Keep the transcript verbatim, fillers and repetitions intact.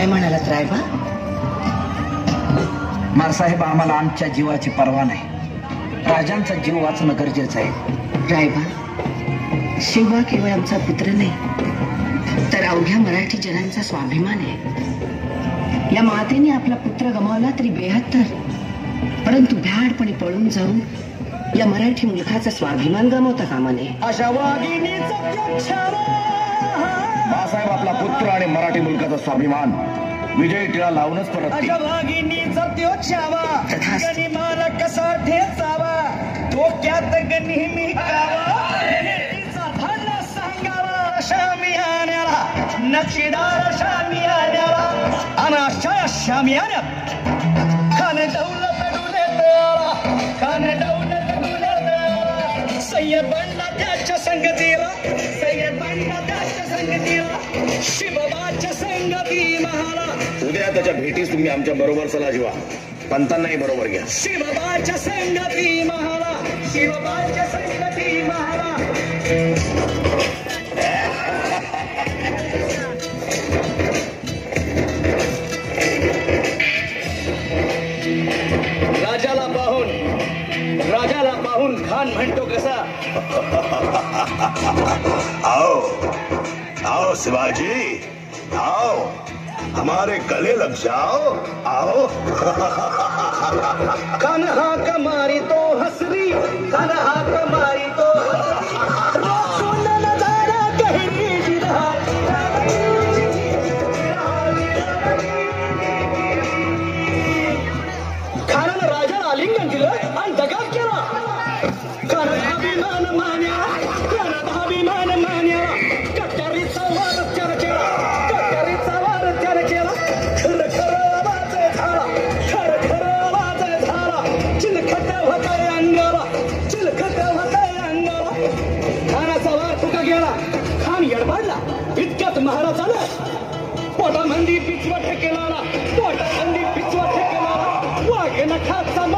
काय म्हणालात रायबा? मारसाहेब, आम्हाला आमच्या जीवाची पर्वा नाही. राजांचा जीव वाचणं गरजेचं आहे. रायबा, शिवा केवळ आमचा पुत्र नाही तर अवघ्या मराठी जनांचा स्वाभिमान आहे. या मातेने आपला पुत्र गमावला तरी बेहत्तर, परंतु भ्याडपणे पळून जाऊन या मराठी मुलखाचा स्वाभिमान गमावता कामा नये. अशा वाघिणीचा मासाहेब, आपला पुत्र आणि मराठी मुलकाचा स्वाभिमान विजयी टिळा लावूनच परत. अशा वाघिणीचा त्यो छावा गनिमाला कसा ठेचावा, डोक्यात नेहमी कावा, तिचा धाडला सांगावा. शामियान्याला नक्षीदार शामियान्याला आणि अशा शामियान्यात खान दौलत डुलेत, खान दौलत डुलेत. सय्यद बनला त्याच्या संगतीला, सय्यद बनला त्याच्या संगतीला, शिवबाच्या संगती महाला. उद्या त्याच्या भेटीस तुम्ही आमच्या बरोबर चला जीवा, पंतांनाही बरोबर घ्या. शिवबाच्या संगती महाला, शिवबाच्या संगती महाला. राजाला पाहून राजाला पाहून खान म्हणतो कसा, आओ आओ शिवाजी, आओ हमारे गले लग जाओ, आओ. खान हाक मारी तो हसरी, खान हाक मारी तो खानानं राजाला आलिंगन दिलं आणि दगाब केला. खानाचा अभिमान मान्या, खानाचा अभिमान मान्या. कट्यारीचा वार त्यानं केला, कट्यारीचा वार त्यानं केला. खरं खरं आवाज झाला, खरं खरं आवाज झाला. चिलखत होताय अंगाला, चिलखत होताय अंगाला. खानाचा वार कुठं गेला, खान यडबाडला. इतक्यात महाराज आला, पोटामंदी पिचवा ठेकेला, पोटामंदी पिचवा ठेकेला. वाघ नखाचा